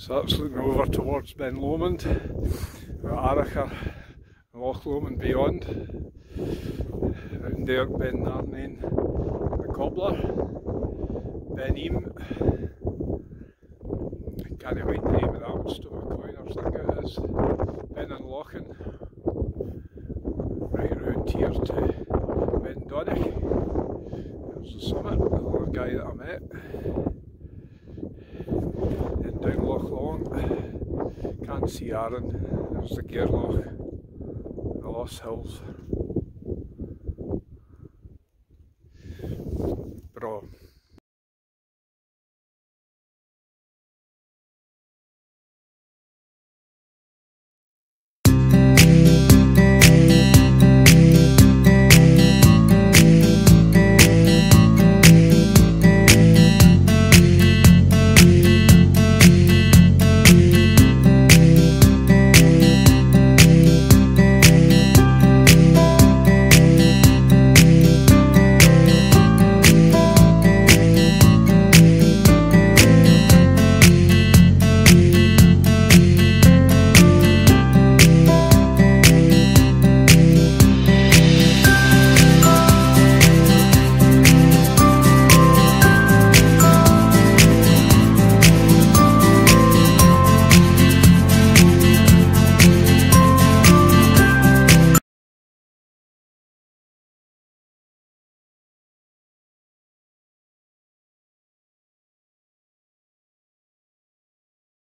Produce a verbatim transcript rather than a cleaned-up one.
So that's looking over towards Ben Lomond, Arrochar, Loch Lomond beyond. Round there Ben Narnain, the Cobbler, Ben Eam. I can't find the name of that one, Stomacoiners, I think it is. Ben and Lochan. Right round here to Ben Donich. There's the summit, the other guy that I met. Then down Loch Long, can't see Arran. There's the Gairloch, the Lost Hills.